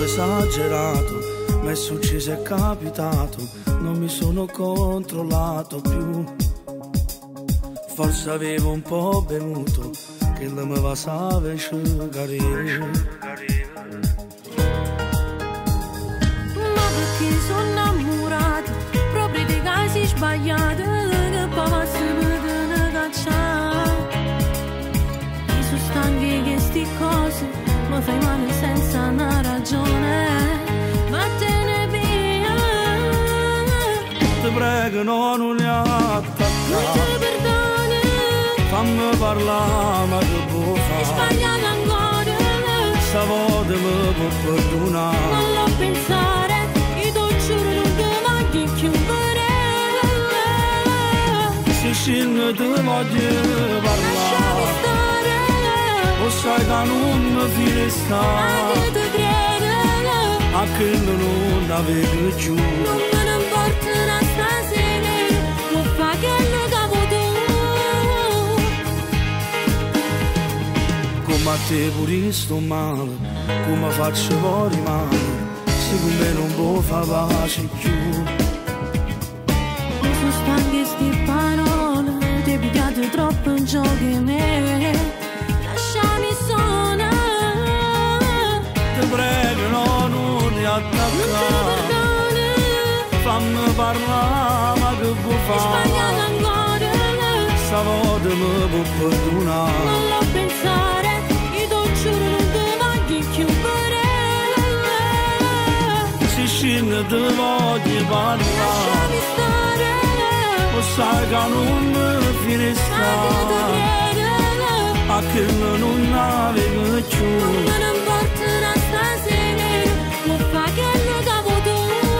esagerato, ma è successo, è capitato, non mi sono controllato più. Forse avevo un po' bevuto, che la me passava e sciugare. Ma perché sono innamorato, proprio dei casi sbagliati, che poi si vedono cacciare. Mi sono stanchi di queste cose, mi fai male senza una ragione. Vattene via. Ti prego, no, non li attaccare. Non ti perdono. Fammi parlare, ma che può fare? Hai sbagliato ancora. Stavolta mi può perdonare. Non lo pensare, io ti giuro non ti voglio chiudere. Se scendo ti voglio parlare. Lasciami stare. Lo sai che non mi file stare. Anche ti credo. A che non avevo giù. Non me ne importa una stasera, lo fa che lo capo tu. Come a te pure sto male, come faccio fuori male, se con me non può fare pace più. Mi sono stanche sti parole, ti hai pigliato troppo in gioco in me. Lasciami sola. Ti prego, no, non ti Non ti attaccare. perdono. Fammi parlare, ma che può Hai sbagliato fare? ancora. Stavolta mi può perdonare. Non lo pensare, io ti giuro non ti voglio chiudere. Se scendo ti voglio parlare. Lasciami stare. Lo sai che non mi file Anche ti stare. credo. A che non avevo Non più. me ne importa una stasera, lo fa che lo capo tu.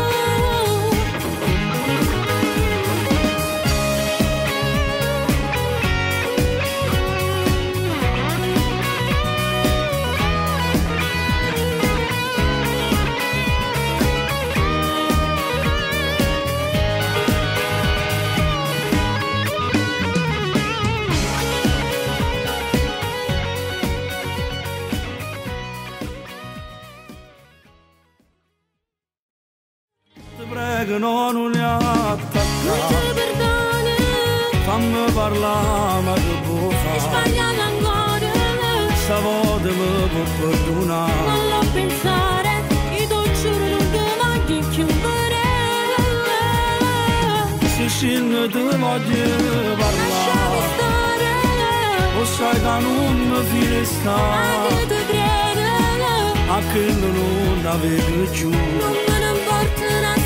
Ti prego, no, non li Non attaccare. ti perdono. Fammi parlare, ma che può Hai fare? sbagliato ancora. Stavolta mi può perdonare. Non lo pensare, io ti giuro non ti voglio chiudere. Se scendo ti voglio Lasciami parlare. stare. Lo sai che non mi file Anche stare. ti credo. A che non avevo più. Non me ne importa una